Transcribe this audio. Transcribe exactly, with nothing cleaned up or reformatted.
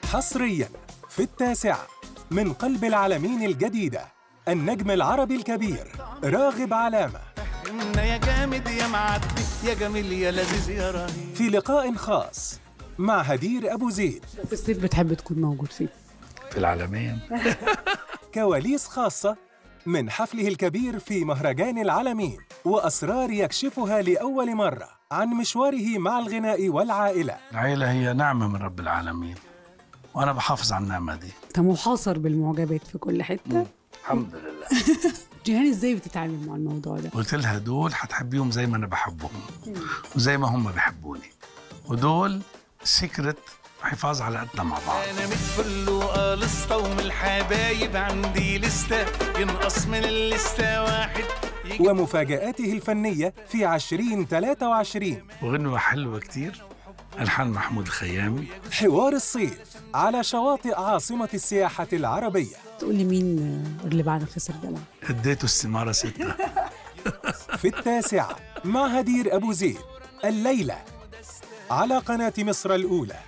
حصرياً في التاسعة من قلب العالمين الجديدة، النجم العربي الكبير راغب علامة يا جامد يا معدي يا جميل يا لذيذ يا رهيب، في لقاء خاص مع هدير أبو زيد. في الصيف بتحب تكون موجود فيه في العالمين. كواليس خاصة من حفله الكبير في مهرجان العالمين، وأسرار يكشفها لأول مرة عن مشواره مع الغناء والعائلة. العائلة هي نعمة من رب العالمين، وأنا بحافظ على النعمة دي. انت محاصر بالمعجبات في كل حته. الحمد لله. جيهان ازاي بتتعامل مع الموضوع ده؟ قلت لها دول هتحبيهم زي ما أنا بحبهم وزي ما هم بيحبوني، ودول سكرت حفاظ على قدنا مع بعض. انا متفلوقه لسته ومن الحبايب عندي لسته ينقص من اللسته واحد. ومفاجآته الفنية في عشرين ثلاثة وعشرين، وغنوة حلوة كتير ألحان محمود الخيامي. حوار الصيف على شواطئ عاصمة السياحة العربية. تقول لي مين اللي بعد خسر دلع؟ اديته استمارة ستة. في التاسعة مع هدير أبو زيد، الليلة على قناة مصر الأولى.